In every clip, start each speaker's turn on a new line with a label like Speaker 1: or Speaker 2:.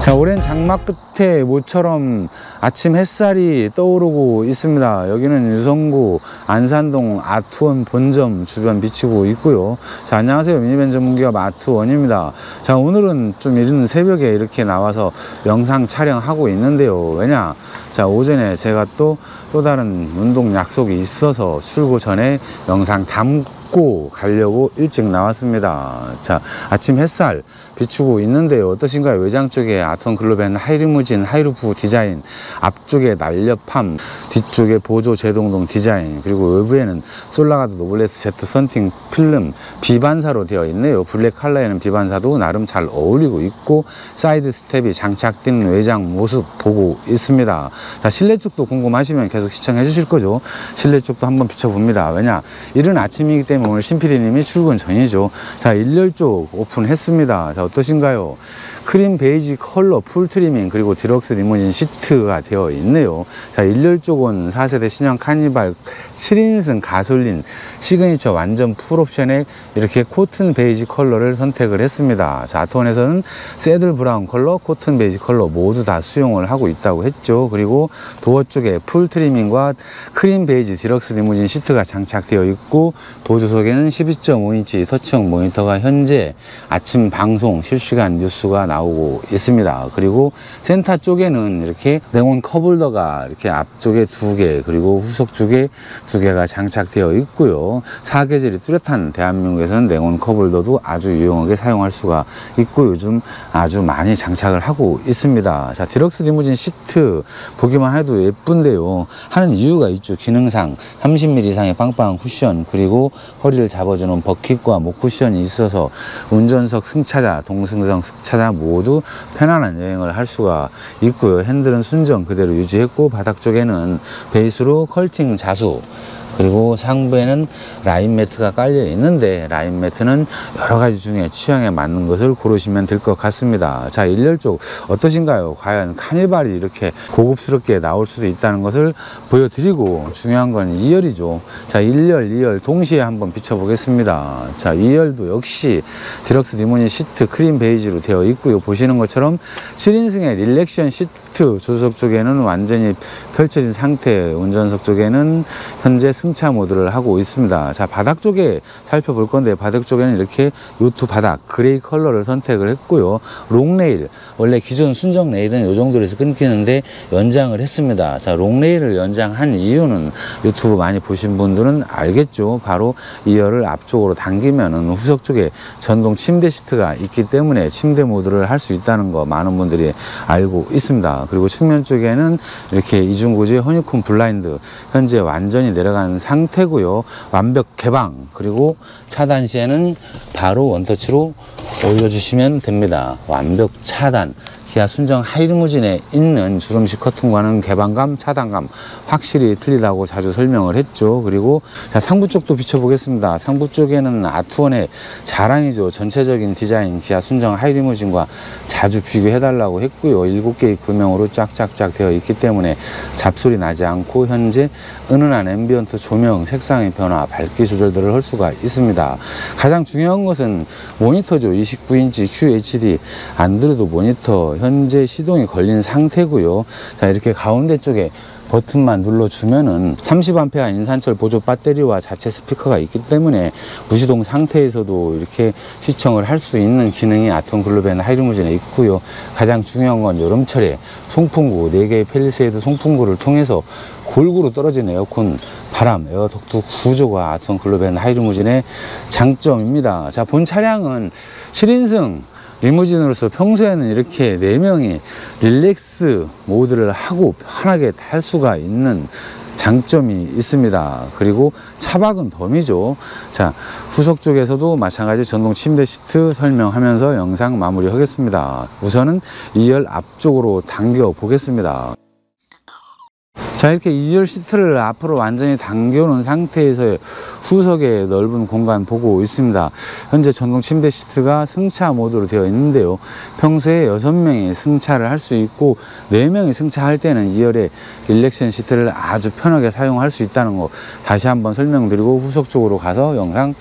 Speaker 1: 자, 오랜 장마 끝에 모처럼 아침 햇살이 떠오르고 있습니다. 여기는 유성구 안산동 아트원 본점 주변 비치고 있고요. 자, 안녕하세요. 미니밴 전문기업 아트원입니다. 자, 오늘은 좀 이른 새벽에 이렇게 나와서 영상 촬영하고 있는데요. 왜냐? 자, 오전에 제가 또 다른 운동 약속이 있어서 출고 전에 영상 담고 가려고 일찍 나왔습니다. 자, 아침 햇살 비추고 있는데요. 어떠신가요? 외장 쪽에 아트원 글로벤 하이리무진 하이루프 디자인, 앞쪽에 날렵함, 뒤쪽에 보조 제동동 디자인, 그리고 외부에는 솔라가드 노블레스 제트 선팅 필름 비반사로 되어 있네요. 블랙 컬러에는 비반사도 나름 잘 어울리고 있고, 사이드 스텝이 장착된 외장 모습 보고 있습니다. 자, 실내 쪽도 궁금하시면 계속 시청해 주실 거죠. 실내 쪽도 한번 비춰봅니다. 왜냐? 이른 아침이기 때문에 오늘 신PD님이 출근 전이죠. 자, 일렬 쪽 오픈했습니다. 자, 어떠신가요? 크림 베이지 컬러 풀 트리밍, 그리고 디럭스 리무진 시트가 되어 있네요. 자, 일렬 쪽은 4세대 신형 카니발 7인승 가솔린 시그니처 완전 풀 옵션에 이렇게 코튼 베이지 컬러를 선택을 했습니다. 자, 아트원에서는 새들 브라운 컬러, 코튼 베이지 컬러 모두 다 수용을 하고 있다고 했죠. 그리고 도어 쪽에 풀 트리밍과 크림 베이지 디럭스 리무진 시트가 장착되어 있고, 보조석에는 12.5인치 터치형 모니터가 현재 아침 방송 실시간 뉴스가 나오고 있습니다. 그리고 센터 쪽에는 이렇게 네온 컵홀더가 이렇게 앞쪽에 2개, 그리고 후속 쪽에 2개가 장착되어 있고요. 사계절이 뚜렷한 대한민국에서는 네온 컵홀더도 아주 유용하게 사용할 수가 있고, 요즘 아주 많이 장착을 하고 있습니다. 자, 디럭스 리무진 시트 보기만 해도 예쁜데요. 하는 이유가 있죠. 기능상 30mm 이상의 빵빵한 쿠션, 그리고 허리를 잡아주는 버킷과 목 쿠션이 있어서 운전석 승차자, 동승석 승차자 모두 편안한 여행을 할 수가 있고요. 핸들은 순정 그대로 유지했고, 바닥 쪽에는 베이스로 컬팅 자수, 그리고 상부에는 라인 매트가 깔려 있는데, 라인 매트는 여러 가지 중에 취향에 맞는 것을 고르시면 될 것 같습니다. 자, 일렬 쪽 어떠신가요? 과연 카니발이 이렇게 고급스럽게 나올 수도 있다는 것을 보여드리고, 중요한 건 2열이죠. 자, 1열, 2열 동시에 한번 비춰보겠습니다. 자, 2열도 역시 디럭스 리무진 시트 크림 베이지로 되어 있고요. 보시는 것처럼 7인승의 릴렉션 시트, 조수석 쪽에는 완전히 펼쳐진 상태, 운전석 쪽에는 현재 승차 모드를 하고 있습니다. 자, 바닥 쪽에 살펴볼 건데, 바닥 쪽에는 이렇게 요트 바닥 그레이 컬러를 선택을 했고요. 롱레일, 원래 기존 순정 레일은 이 정도로 해서 끊기는데 연장을 했습니다. 자, 롱레일을 연장한 이유는 유튜브 많이 보신 분들은 알겠죠. 바로 2열을 앞쪽으로 당기면은 후석 쪽에 전동 침대 시트가 있기 때문에 침대 모드를 할 수 있다는 거 많은 분들이 알고 있습니다. 그리고 측면 쪽에는 이렇게 이중고지의 허니콤 블라인드 현재 완전히 내려간 상태고요. 완벽 개방, 그리고 차단 시에는 바로 원터치로 올려주시면 됩니다. 완벽 차단. 기아 순정 하이리무진에 있는 주름식 커튼과는 개방감, 차단감 확실히 틀리다고 자주 설명을 했죠. 그리고 자, 상부 쪽도 비춰보겠습니다. 상부 쪽에는 아트원의 자랑이죠. 전체적인 디자인 기아 순정 하이리무진과 자주 비교해달라고 했고요. 7개의 구명으로 쫙쫙쫙 되어 있기 때문에 잡소리 나지 않고, 현재 은은한 앰비언트 조명, 색상의 변화, 밝기 조절들을 할 수가 있습니다. 가장 중요한 것은 모니터죠. 29인치 QHD 안드로이드 모니터 현재 시동이 걸린 상태고요. 자, 이렇게 가운데 쪽에 버튼만 눌러주면은 30A 인산철 보조 배터리와 자체 스피커가 있기 때문에 무시동 상태에서도 이렇게 시청을 할 수 있는 기능이 아트원 글로벤 하이리무진에 있고요. 가장 중요한 건 여름철에 송풍구, 4개의 펠리세이드 송풍구를 통해서 골고루 떨어진 에어컨 바람, 에어덕트 구조가 아트원 글로벤 하이리무진의 장점입니다. 자, 본 차량은 7인승 리무진으로서 평소에는 이렇게 4명이 릴렉스 모드를 하고 편하게 탈 수가 있는 장점이 있습니다. 그리고 차박은 덤이죠. 자, 후석 쪽에서도 마찬가지 전동 침대 시트 설명하면서 영상 마무리 하겠습니다. 우선은 2열 앞쪽으로 당겨 보겠습니다. 자, 이렇게 2열 시트를 앞으로 완전히 당겨놓은 상태에서 후석에 넓은 공간 보고 있습니다. 현재 전동 침대 시트가 승차 모드로 되어 있는데요. 평소에 6명이 승차를 할 수 있고 4명이 승차할 때는 2열에 릴렉션 시트를 아주 편하게 사용할 수 있다는 거 다시 한번 설명드리고 후석 쪽으로 가서 영상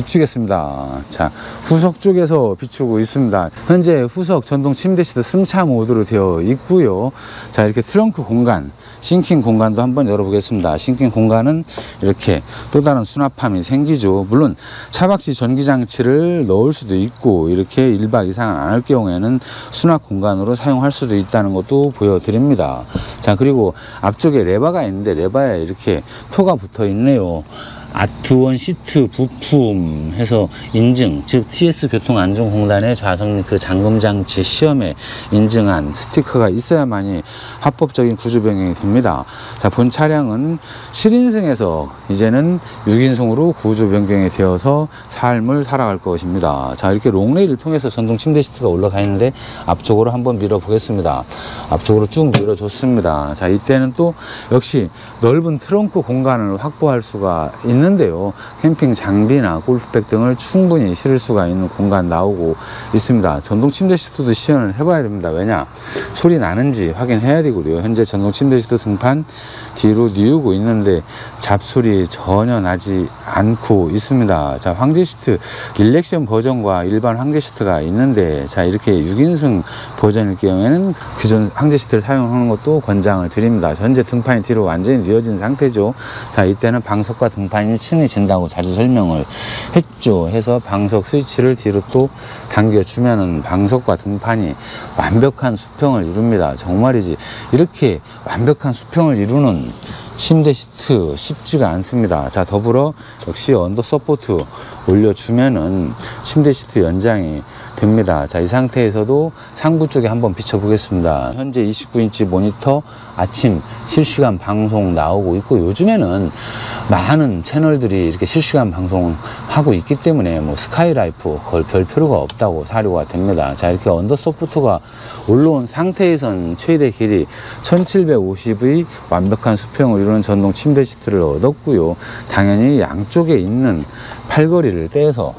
Speaker 1: 비추겠습니다. 자, 후석 쪽에서 비추고 있습니다. 현재 후석 전동 침대 시트 승차 모드로 되어 있고요. 자, 이렇게 트렁크 공간, 싱킹 공간도 한번 열어보겠습니다. 싱킹 공간은 이렇게 또 다른 수납함이 생기죠. 물론 차박시 전기장치를 넣을 수도 있고 이렇게 1박 이상은 안 할 경우에는 수납 공간으로 사용할 수도 있다는 것도 보여드립니다. 자, 그리고 앞쪽에 레바가 있는데 레바에 이렇게 표가 붙어 있네요. 아트원 시트 부품 해서 인증, 즉 TS 교통안전공단의 좌석 그 잠금장치 시험에 인증한 스티커가 있어야만이 합법적인 구조 변경이 됩니다. 자, 본 차량은 7인승에서 이제는 6인승으로 구조 변경이 되어서 삶을 살아갈 것입니다. 자, 이렇게 롱레일을 통해서 전동 침대 시트가 올라가 있는데 앞쪽으로 한번 밀어 보겠습니다. 앞쪽으로 쭉 밀어줬습니다. 자, 이때는 또 역시 넓은 트렁크 공간을 확보할 수가 있는데요. 캠핑 장비나 골프백 등을 충분히 실을 수가 있는 공간 나오고 있습니다. 전동 침대 시트도 시연을 해봐야 됩니다. 왜냐? 소리 나는지 확인해야 되고요. 현재 전동 침대 시트 등판 뒤로 뉘우고 있는데 잡소리 전혀 나지 않고 있습니다. 자, 황제 시트 릴렉션 버전과 일반 황제 시트가 있는데, 자, 이렇게 6인승 버전일 경우에는 기존 황제 시트를 사용하는 것도 권장을 드립니다. 현재 등판이 뒤로 완전히 뉘어진 상태죠. 자, 이때는 방석과 등판이 층해진다고 자주 설명을 했죠. 해서 방석 스위치를 뒤로 또 당겨주면은 방석과 등판이 완벽한 수평을 이룹니다. 정말이지 이렇게 완벽한 수평을 이루는 침대 시트 쉽지가 않습니다. 자, 더불어 역시 언더 서포트 올려주면은 침대 시트 연장이 됩니다. 자, 이 상태에서도 상부 쪽에 한번 비춰보겠습니다. 현재 29인치 모니터 아침 실시간 방송 나오고 있고, 요즘에는 많은 채널들이 이렇게 실시간 방송을 하고 있기 때문에 뭐 스카이라이프 걸 별 필요가 없다고 사료가 됩니다. 자, 이렇게 언더 소프트가 올라온 상태에선 최대 길이 1750의 완벽한 수평을 이루는 전동 침대 시트를 얻었고요. 당연히 양쪽에 있는 팔걸이를 떼서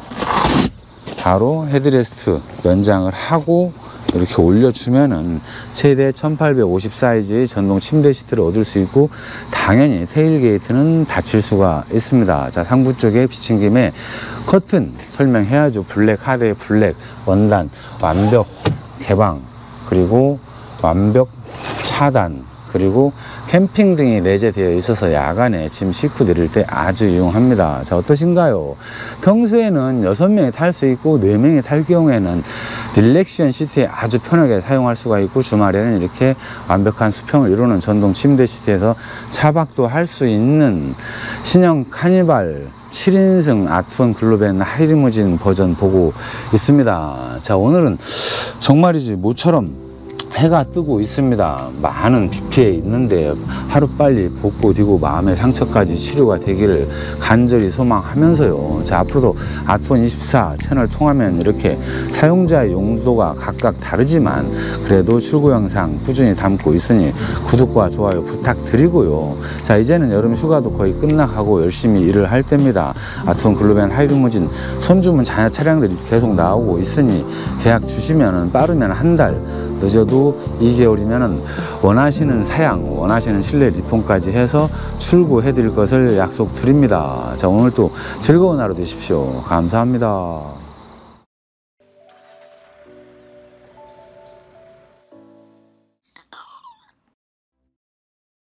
Speaker 1: 바로 헤드레스트 연장을 하고 이렇게 올려주면은 최대 1850 사이즈의 전동 침대 시트를 얻을 수 있고, 당연히 테일게이트는 닫힐 수가 있습니다. 자, 상부 쪽에 비친 김에 커튼 설명해야죠. 블랙 하드의 블랙 원단 완벽 개방, 그리고 완벽 차단, 그리고 캠핑 등이 내재되어 있어서 야간에 짐 싣고 내릴 때 아주 유용합니다. 자, 어떠신가요? 평소에는 6명이 탈 수 있고 4명이 탈 경우에는 릴렉션 시트에 아주 편하게 사용할 수가 있고, 주말에는 이렇게 완벽한 수평을 이루는 전동 침대 시트에서 차박도 할 수 있는 신형 카니발 7인승 아트원 글로벤 하이리무진 버전 보고 있습니다. 자, 오늘은 정말이지 모처럼 해가 뜨고 있습니다. 많은 비 피해 있는데 하루빨리 벚꽃 이고 마음의 상처까지 치료가 되기를 간절히 소망하면서요. 자, 앞으로도 아트원 24 채널 통하면 이렇게 사용자의 용도가 각각 다르지만 그래도 출고 영상 꾸준히 담고 있으니 구독과 좋아요 부탁드리고요. 자, 이제는 여름 휴가도 거의 끝나가고 열심히 일을 할 때입니다. 아트원 글로벤 하이리무진 선주문 자녀 차량들이 계속 나오고 있으니 계약 주시면은 빠르면 한 달, 늦어도 2개월이면 원하시는 사양, 원하시는 실내 리폼까지 해서 출고해 드릴 것을 약속드립니다. 자, 오늘도 즐거운 하루 되십시오. 감사합니다.